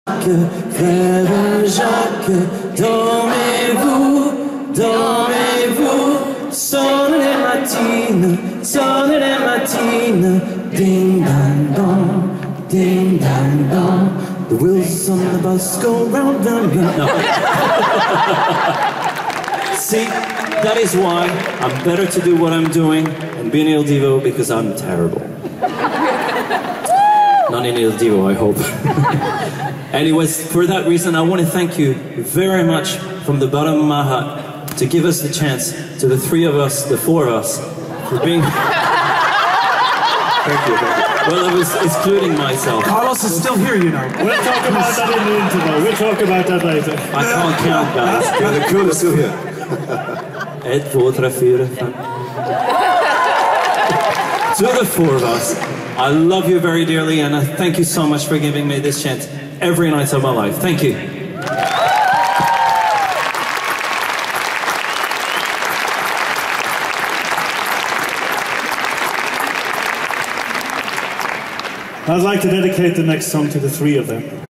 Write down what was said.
Frère Jacques, dormez-vous, dormez-vous. Sonne les matines, ding dang dong. The wheels on the bus go round and round. No. See, that is why I'm better to do what I'm doing and be in Il Divo, because I'm terrible. Not in Il Divo, I hope. Anyways, for that reason, I want to thank you very much from the bottom of my heart to give us the chance, to the three of us, the four of us, for being... Thank you. Well, I was excluding myself. Carlos is still here, you know. We'll talk about that in the interval. We'll talk about that later. I can't count, guys. Yeah, the crew is still here. 1, 2, 3, 4, 5. To the four of us, I love you very dearly, and I thank you so much for giving me this chance every night of my life. Thank you. I'd like to dedicate the next song to the three of them.